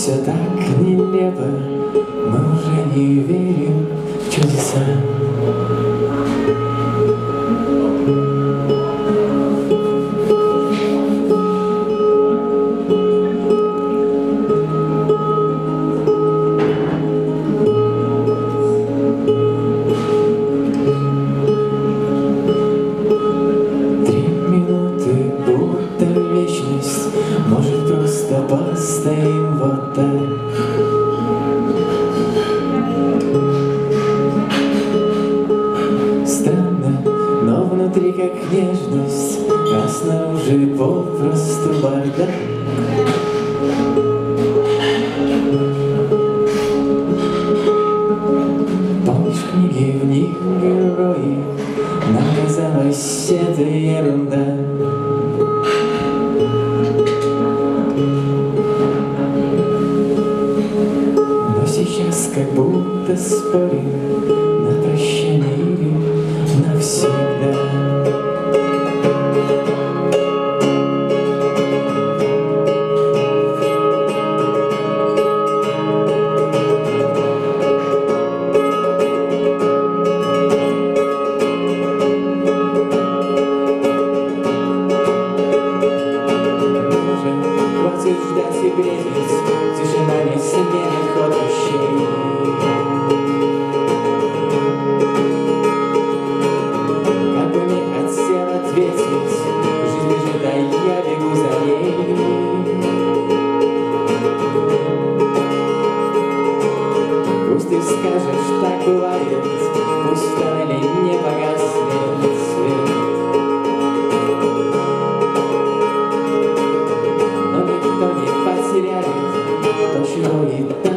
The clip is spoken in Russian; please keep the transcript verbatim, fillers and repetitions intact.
все так нелепо, мы уже не верим в чудеса. Может, просто постоим вот так. Странно, но внутри как нежность, а снаружи попросту бардак. Помнишь книги, в них герои, нам казалось, это ерунда. Сейчас как будто спорим на прощание или навсегда. Хватит ждать и бредить, тишина не сменит ход вещей. Как бы не хотел ответить, жизнь бежит, а я бегу за ней. Пусть ты скажешь, так бывает, пусть в тоннеле не погаснет свет. Но никто не потеряет то, чего и так